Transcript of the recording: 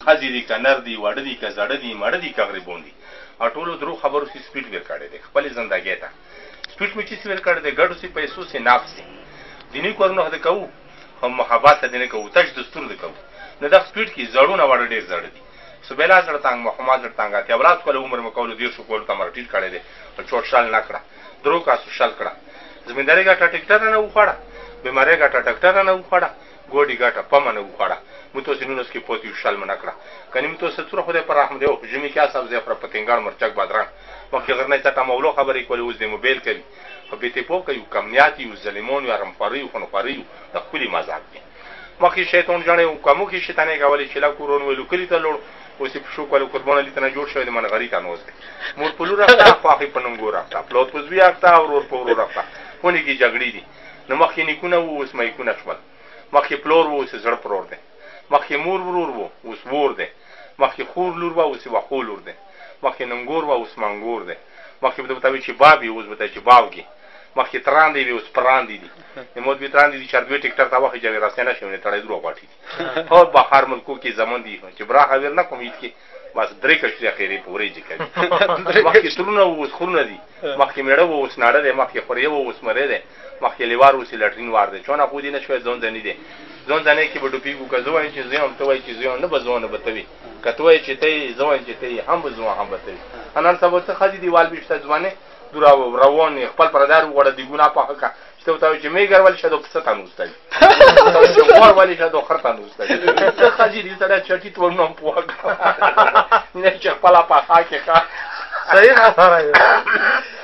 ښځې دي که نر دي واړه دي که زاړه دي ماړه دي که غریبون دي او ټولو درو خبرو سي سپیډ ویر کړی دی خپلې زندګۍ ته سپیډ مې چې سي ویر کړی دی ګډو سي پیسو سي ناف سي دیني کارونه د کوو هم محبت ته دې نه کوو تش دستور د کوو نه دا سپیډ کې زړونه واړه ډېر زاړه دي سبیلا زړه تانګ محمد زړه تانګ اتیا ولاد کله عمر مې کولو 150 کولو ته مر ټیټ کړی دی او چوټ شال نه کړه درو کاسو شال کړه زمینداري ګټه ټیکټر نه وخوړه بیماری ګټه ټیکټر نه وخوړه ګوډي ګټه پمه نه وخوړه متو سينونس کې پوتي شال منه کړه کني متو ستوره خدای پر رحم دی او جمی کیا صاحب زه پر پتنګار مرچک بادران مخکې غرنه ته مولو خبرې کولې اوس د موبایل کوي په بیت په کوي کمنیاتي او ظلمون او رمفاري او خنفاري د خپل مزاج دی مخکې شیطان جنې او کومو کې شیطانې غولې چې لا کورون ویلو کلی ته لور اوس په شو کولو قربانه لیتنه جوړ شوی د منغری ته نوز دی مور په لور راځه خواخې په ننګور راځه پلوت په زوی راځه او ور په ور راځه ونی کې جګړې دي نو مخکې نیکونه وو اوس مې کو نشمل مخکې پلور وو اوس زړه پرور دی مخکې مور ورور وو اوس ور دی مخکې خور لور وو اوس وخول لور دی مخکې ننګور وو اوس منګور دی مخکې به ته چې بابي اوس به چې باوګي مخکې تران دی اوس پران دی نمود به تران دي چې دوی ټیکټر تا واخې جوړ راسنه شونه تړې درو غاټي او بهر ملکو کې زمون دي چې برا خبر نه کوم کې بس درې کښې اخیری پورې ځي کوي مخکې ترونه اوس خورونه دي مخکې میړه وو اوس ناړه دی مخکې خوري وو اوس مړې دی مخکې لیوار اوس لټرین وار دی چونه خو دې نه شوی ځون ځنې دی ځون ځنې کې به ډوپیګو که زه وایم چې زه هم ته وایې چې زه هم نه به زه نه به ته وي که ته وایې چې ته یې زه وایم چې ته یې هم به زه هم به ته وي نن سبا څه ښځې دیوال بیشته ځوانې روان خپل پردار وګړه دی ګنا پاکه کا چې ته وایې چې میګر ول شادو څه تانوسته چې ور ولې شادو خرته نوسته څه خځې دې سره چټي تو نو پوهه نه چې خپل پاکه کا صحیح خبره